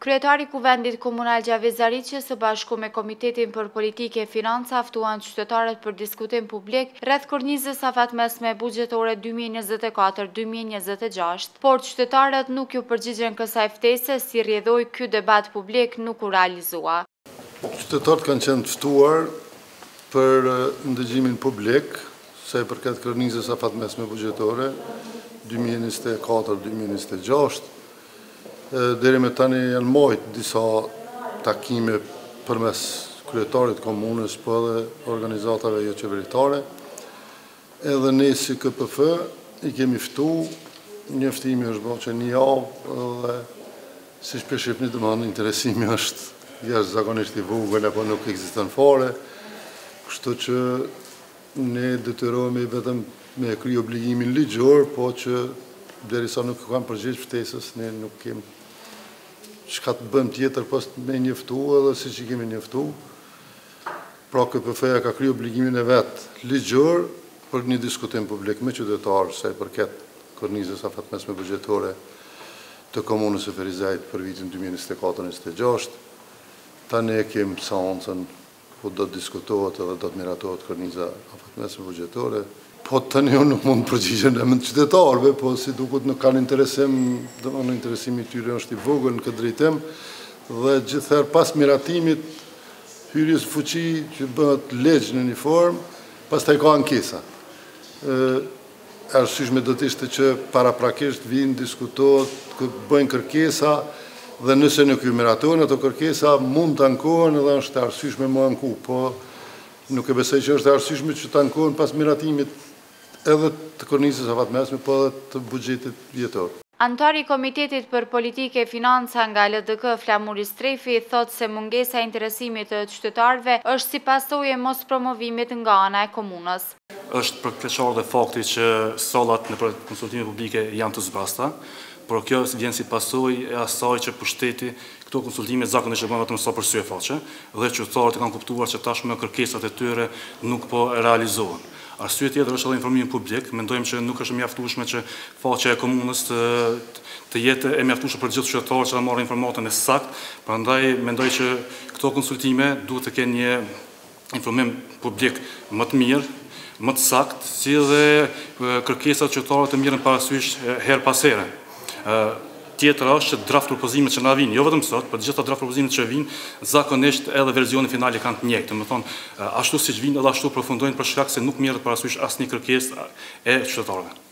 Kryetari i Kuvendit Komunal Xhaviz Zariqi së bashku me Komitetin për Politikë e Financa ftuan qytetarët për diskutim publik rreth kornizës afatmesme buxhetore 2024-2026, por qytetarët nuk ju përgjigjen kësaj ftese si rrjedhoi ky debat publik nuk u realizua. Qytetarët kanë qenë ftuar për ndëgjimin publik sa i përket kornizës afatmesme buxhetore 2024-2026. Deri me tani janë mojt disa takime përmes kryetarit komunës, po edhe organizatave jo qeveritare. Edhe ne si KPF i kemi ftu, njoftimi është bërë që një javë dhe si shpeshipni të mënë interesimi është jashtëzakonisht i vogël apo nuk ekziston fare, kështu që ne detyrohemi vetëm me kry obligimin ligjor, po që derisa nuk kam përgjigj ftesës, ne nuk kemi çka të bëjmë tjetër pas me njoftu edhe siç i kemi njoftu. Pra KPF-ja ka kryer obligimin e vet ligjor për një diskutim publik me qytetarë sa i përket kornizës afatmesme buxhetore të komunës së Ferizajt për vitin 2024-2026. Tani e kemi seancën ku do të diskutohet edhe do të miratohet korniza afatmesme buxhetore. Po tani unë nuk mund të përgjigjem në emër të qytetarëve, po si duket nuk kanë interesim, domethënë interesimi i tyre është i vogël në këtë drejtim dhe gjithherë pas miratimit hyrjes në fuqi që bëhet ligj në një formë, pastaj ka ankesa. Arsyeshme do të ishte që paraprakisht vinë, diskutohet, bëjnë kërkesa dhe nëse nuk ju miratojnë ato kërkesa mund të ankohen edhe është arsyeshme më anku, po nuk e besoj që është arsyeshme që të ankohen pas miratimit edhe të kornizës afatmesme, po edhe të buxhetit vjetor. Anëtari i Komitetit për Politikë e Financa nga LDK Flamuri Strefi thotë se mungesa e interesimit të qytetarëve është si pasojë e mos promovimit nga ana e komunës. Është përkeqësor dhe fakti që sallat në konsultime publike janë të zbrasta, por kjo vjen si pasojë e asaj që pushteti këto konsultime zakonisht bën vetëm sa për syefaqe dhe qytetarët kanë kuptuar që tashmë kërkesat e tyre nuk po realizohen. Arsye tjetër është edhe informimi publik. Mendojmë që nuk është mjaftueshme që faqja e komunës të jetë e mjaftueshme për gjithë qytetarët që ta marrin informatën e saktë. Prandaj mendoj që këto konsultime duhet të kenë një informim publik më të mirë, më të saktë, si dhe kërkesat e qytetarëve të mirën parasysh her pas here. Tjetër është që draft propozimet që na vinë, jo vetëm sot, por gjithë draft propozimet që vinë, zakonisht edhe versioni finali kanë të njëjtë. Domethënë, ashtu siç vinë edhe ashtu përfundojnë për shkak se nuk merret parasysh asnjë kërkesë e qytetarëve.